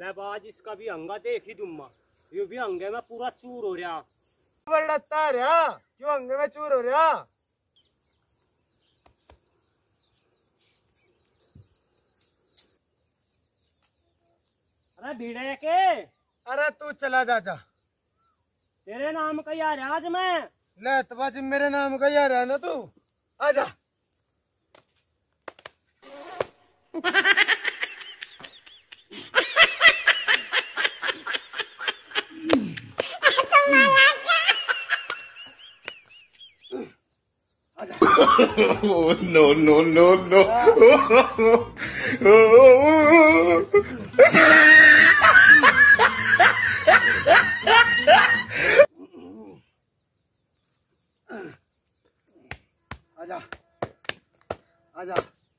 ले बाज इसका भी अंगा देख ही दुम्मा, ये भी अंगे में पूरा चूर हो रहा। बड़ता रहा क्यों अंगे में चूर हो रहा? अरे भिड़े के, अरे तू चला जा जा, तेरे नाम का यार आज मैं ले तबाजी मेरे नाम का यार है ना तू, आजा। No, no, no, no. आजा आजा।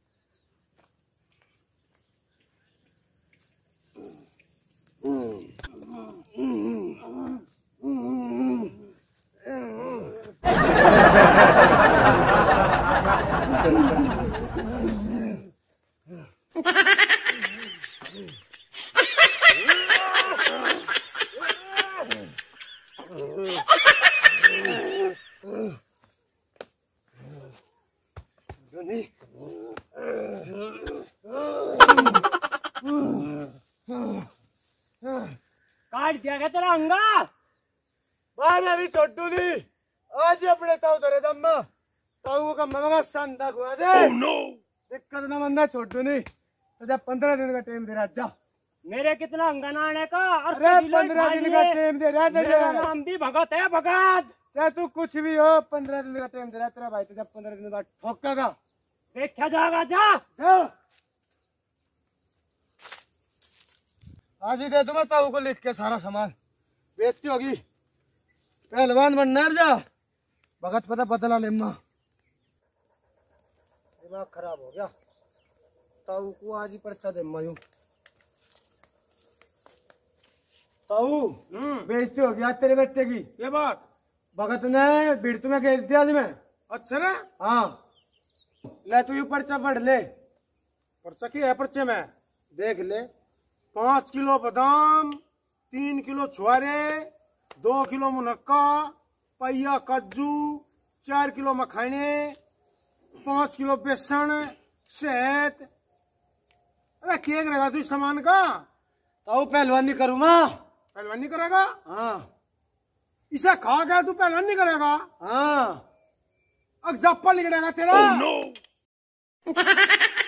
काट दिया क्या तेरा अंगा? मैं भी छोटू ली आज ही अपने ताऊ तेरे दम्मा ताऊ का मगा संदा खुआ दे। दिक्कत ना बंदा छोटू नहीं तो जब 15 दिन का टाइम दे रहा जा। मेरे कितना अंगा नाने का? अरे 15 दिन का टाइम दे रहा मेरा नाम भी भगत है, भगत। चाहे तू कुछ भी हो 15 दिन का टाइम दे रहा तेरा भाई, तो जब 15 दिन बाद ठोकेगा देखा जाएगा। जा आज ही दे दूंगा ताऊ को लिख के सारा सामान, बेइज्जती होगी। पहलवान बनना है जा, भगत पता बदला लेम्मा। दिमाग खराब हो गया, ताऊ को आज ही पर्चा दे मायूं। ताऊ बेइज्जती हो गया तेरे बेटे की। ये बात भगत ने भीड़ तुम्हें घेर दिया आज में। अच्छा ना, हाँ ले तू ये पर्चा पढ़ ले। पर्चा की है पर्चे में? देख ले। 5 किलो बादाम, 3 किलो छुआरे, 2 किलो मुनक्का, पहिया काजू, 4 किलो मखाने, 5 किलो बेसन, शहद। अरे केक रहेगा तू इस सामान का? ताऊ पहलवानी करूँगा। पहलवानी करेगा? हाँ इसे खा गया तू पहलवानी करेगा? हाँ। अब जप्पा निकलेगा तेरा।